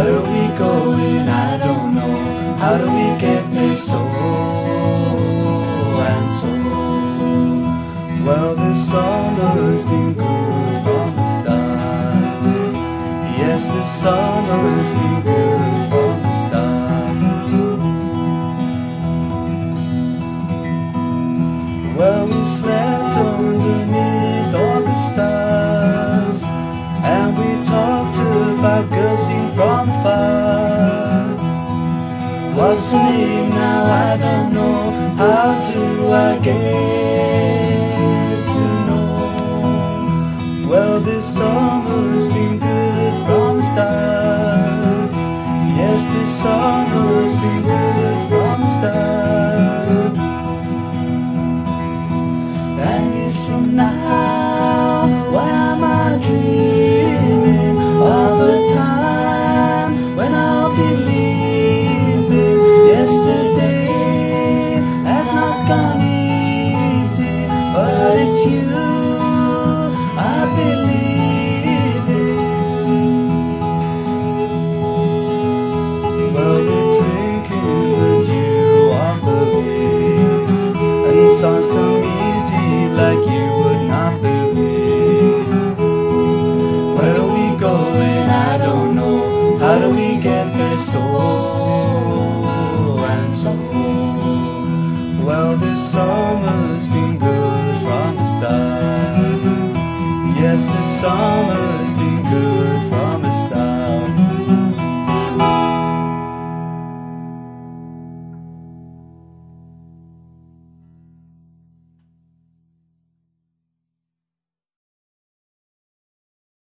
Where are we going? I don't know. How do we get there? So and so. Well, this summer's been good from the start. Yes, this summer's been good from the start. Well, we slept underneath all the stars, and we talked about girls seen from afar. What's her name now? I don't know. How do I get to know? Well, this summer's been good from the start. Yes, this summer's been good from the start. And years from now, why am I dreaming of a time when I'll be leaving? Yesterday has not gone easy, but it's you I believe in. Well, we're drinking the dew of the leaf, and the songs come easy like you would not believe. Where are we going? I don't know. How do we get there? So and so. Well, this summer's been good from the start. Yes, this summer